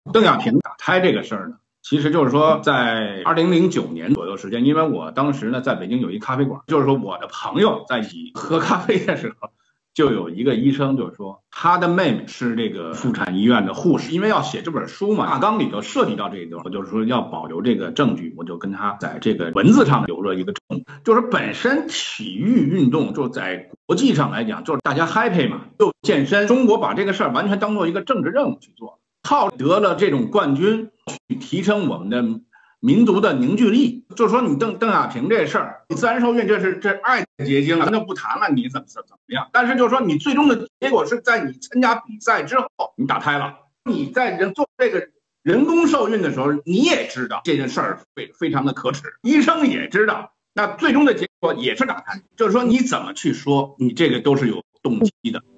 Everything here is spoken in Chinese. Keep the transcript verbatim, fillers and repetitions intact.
邓亚萍打胎这个事儿呢，其实就是说在二零零九年左右时间，因为我当时呢在北京有一咖啡馆，就是说我的朋友在一起喝咖啡的时候，就有一个医生就是说他的妹妹是这个妇产医院的护士，因为要写这本书嘛，大纲里头涉及到这一段，就是说要保留这个证据，我就跟他在这个文字上留了一个证据，就是本身体育运动就在国际上来讲，就是大家 happy 嘛，就健身，中国把这个事儿完全当做一个政治任务去做。靠得了这种冠军，去提升我们的民族的凝聚力。就是说，你邓邓亚萍这事儿，你自然受孕这是这爱的结晶了，咱就不谈了，你怎么怎么样？但是就是说，你最终的结果是在你参加比赛之后，你打胎了。你在人做这个人工受孕的时候，你也知道这件事儿非非常的可耻，医生也知道，那最终的结果也是打胎。就是说，你怎么去说，你这个都是有动机的。